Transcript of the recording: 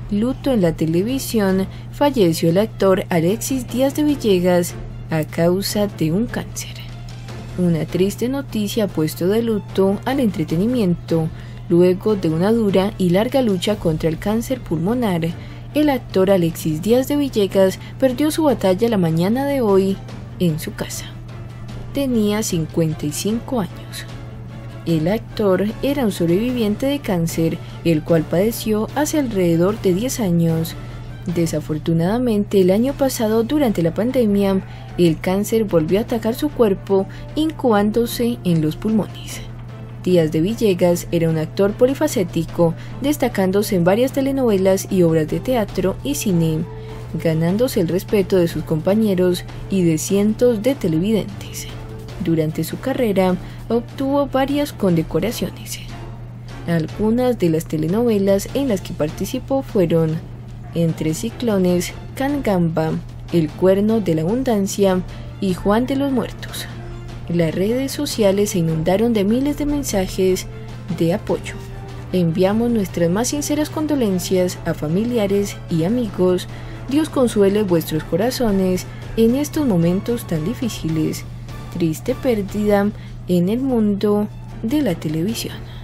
Luto en la televisión, falleció el actor Alexis Díaz de Villegas a causa de un cáncer. Una triste noticia ha puesto de luto al entretenimiento. Luego de una dura y larga lucha contra el cáncer pulmonar, el actor Alexis Díaz de Villegas perdió su batalla la mañana de hoy en su casa. Tenía 55 años. El actor era un sobreviviente de cáncer, el cual padeció hace alrededor de 10 años. Desafortunadamente, el año pasado, durante la pandemia, el cáncer volvió a atacar su cuerpo, incubándose en los pulmones. Díaz de Villegas era un actor polifacético, destacándose en varias telenovelas y obras de teatro y cine, ganándose el respeto de sus compañeros y de cientos de televidentes. Durante su carrera, obtuvo varias condecoraciones. Algunas de las telenovelas en las que participó fueron Entre Ciclones, Cangamba, El Cuerno de la Abundancia y Juan de los Muertos. Las redes sociales se inundaron de miles de mensajes de apoyo. Enviamos nuestras más sinceras condolencias a familiares y amigos. Dios consuele vuestros corazones en estos momentos tan difíciles. Triste pérdida en el mundo de la televisión.